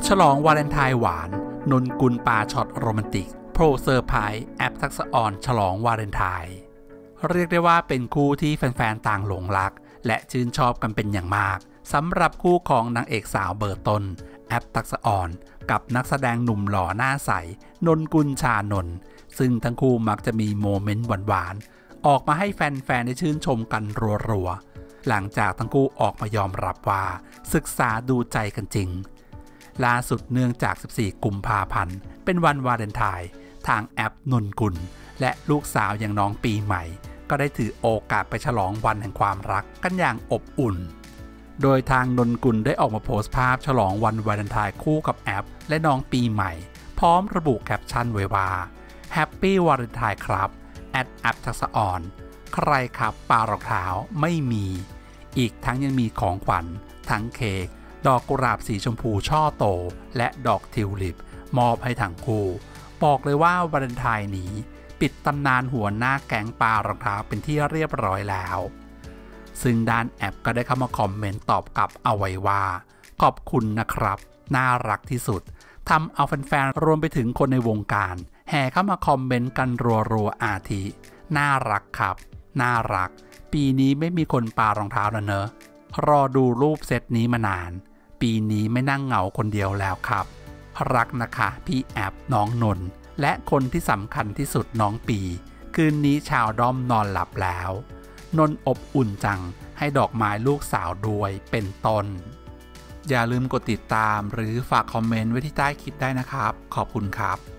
ฉลองวาเลนไทน์หวานนนกุลปาช็อตโรแมนติกโปรเซอร์ไพรส์แอปทักษะอ่อนฉลองวาเลนไทน์เรียกได้ว่าเป็นคู่ที่แฟนๆต่างหลงรักและชื่นชอบกันเป็นอย่างมากสำหรับคู่ของนางเอกสาวเบอร์ต้นแอปทักษะอ่อนกับนักแสดงหนุ่มหล่อหน้าใสนนกุลชานนท์ซึ่งทั้งคู่มักจะมีโมเมนต์หวานๆออกมาให้แฟนๆได้ชื่นชมกันรัวๆหลังจากทั้งคู่ออกมายอมรับว่าศึกษาดูใจกันจริงล่าสุดเนื่องจาก14กุมภาพันธ์เป็นวันวาเลนไทน์ทางแอปนนกุลและลูกสาวอย่างน้องปีใหม่ก็ได้ถือโอกาสไปฉลองวันแห่งความรักกันอย่างอบอุ่นโดยทางนนกุลได้ออกมาโพสต์ภาพฉลองวันวาเลนไทน์คู่กับแอปและน้องปีใหม่พร้อมระบุแคปชั่นไว้ว่าแฮปปี้วาเลนไทน์ครับแอปทักษะอ่อนใครครับปารองเท้าไม่มีอีกทั้งยังมีของขวัญทั้งเค้กดอกกุหลาบสีชมพูช่อโตและดอกทิวลิปมอบให้ทั้งคู่บอกเลยว่าวาเลนไทน์นี้ปิดตำนานหัวหน้าแก๊งปารองเท้าเป็นที่เรียบร้อยแล้วซึ่งด้านแอปก็ได้เข้ามาคอมเมนต์ตอบกลับเอาไว้ว่าขอบคุณนะครับน่ารักที่สุดทำเอาแฟนๆรวมไปถึงคนในวงการแห่เข้ามาคอมเมนต์กันรัวๆอาทิน่ารักครับน่ารักปีนี้ไม่มีคนปารองเท้าแล้วเนอะรอดูรูปเซตนี้มานานปีนี้ไม่นั่งเหงาคนเดียวแล้วครับรักนะคะพี่แอปน้องนนท์และคนที่สำคัญที่สุดน้องปีคืนนี้ชาวด้อมนอนหลับแล้วนนท์อบอุ่นจังให้ดอกไม้ลูกสาวด้วยเป็นต้นอย่าลืมกดติดตามหรือฝากคอมเมนต์ไว้ที่ใต้คลิปได้นะครับขอบคุณครับ